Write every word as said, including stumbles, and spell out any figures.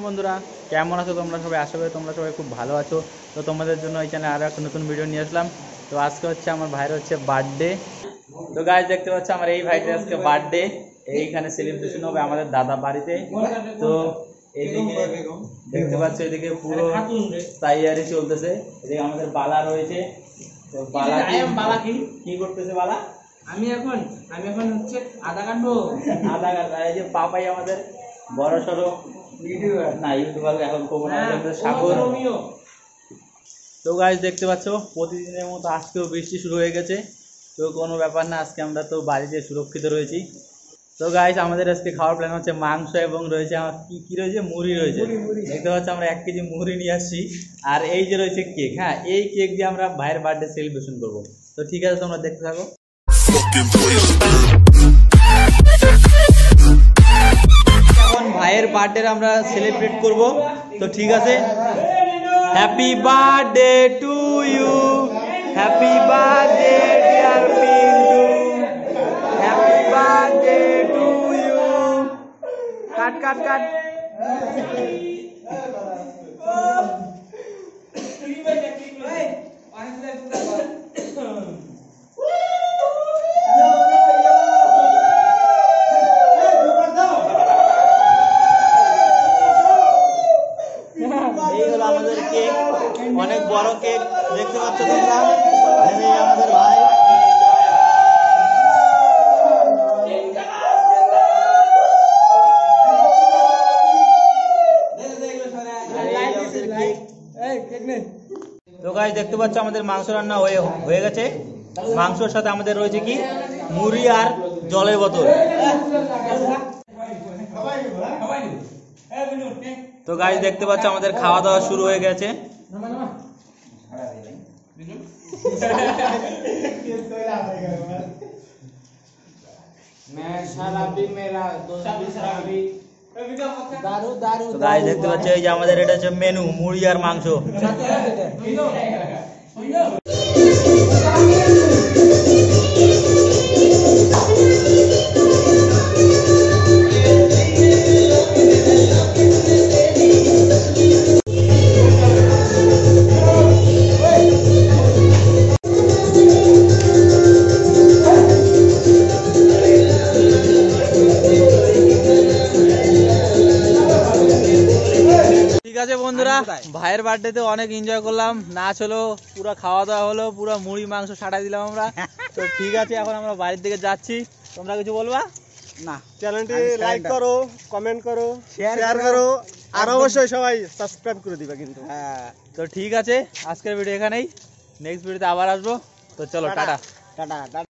বন্ধুরা, কেমন আছো তোমরা সবাই? আশা করি তোমরা সবাই খুব ভালো আছো। তো তোমাদের জন্য এই চ্যানেলে আরও একটা নতুন ভিডিও নিয়ে আসলাম। তো আজকে হচ্ছে আমার ভাইয়ের হচ্ছে বার্থডে। তো গাইস দেখতে পাচ্ছ আমার এই ভাইটার আজকে বার্থডে, এইখানে সেলিব্রেশন হবে আমাদের দাদা বাড়িতে। তো এইদিকে দেখতে পাচ্ছ এদিকে পুরো তৈয়ারি চলতেছে। এদিকে আমাদের বালা রয়েছে। তো বালা বালা কি কি করতেছে বালা? আমি এখন আমি এখন হচ্ছে আধা কাটবো আধা কাটা। এই যে পাপাই আমাদের বড় সড়ো ইউটিউবার, না ইউটিউবার এখন কমন আমাদের সাগর। তো গাইস দেখতে পাচ্ছ প্রতিদিনের মতো আজকেও বৃষ্টি শুরু হয়ে গেছে। তো কোনো ব্যাপার না, আজকে আমরা তো বাড়িতে সুরক্ষিত রয়েছি। তো গাইস আমাদের আজকে খাওয়ার প্ল্যান হচ্ছে মাংস এবং রয়েছে আমার কি কি রয়েছে মুড়ি রয়েছে। দেখতে পাচ্ছ আমরা এক কেজি মুড়ি নিয়ে আসছি। আর এই যে রয়েছে কেক, হ্যাঁ এই কেক দিয়ে আমরা ভাইয়ের বার্থডে সেলিব্রেশন করবো। তো ঠিক আছে, তোমরা দেখতে থাকো। এখন ভাইয়ের বার্থডে আমরা সেলিব্রেট করব। তো ঠিক আছে, happy birthday to you, happy birthday dear Pintu, happy birthday to you. Cut cut cut. এই হলো আমাদের কেক, অনেক বড় কেক দেখতে পাচ্ছ তোমরা। আমাদের ভাই তো গাইস দেখতে পাচ্ছ আমাদের মাংস রান্না হয়ে হয়ে গেছে। মাংসর সাথে আমাদের রয়েছে কি মুড়ি আর জলের বোতল। তো গাইস দেখতে পাচ্ছ আমাদের খাওয়া দাওয়া শুরু হয়ে গেছে। তো গাইস দেখতে পাচ্ছ এই যে আমাদের এটা হচ্ছে মেনু, মুড়ি আর মাংস। ঠিক আছে বন্ধুরা, ভাইয়ের বার্থডেতে অনেক এনজয় করলাম, নাচ হলো, পুরো খাওয়া দাওয়া হলো, পুরো মুড়ি মাংস সাটাই দিলাম আমরা। তো ঠিক আছে, এখন আমরা বাড়ির দিকে যাচ্ছি। তোমরা কিছু বলবা? না, চ্যানেলটি লাইক করো, কমেন্ট করো, শেয়ার করো, আর অবশ্যই সবাই সাবস্ক্রাইব করে দিবা কিন্তু। হ্যাঁ, তো ঠিক আছে, আজকের ভিডিও এখানেই, নেক্সট ভিডিওতে আবার আসবো। তো চলো টাটা টাটা।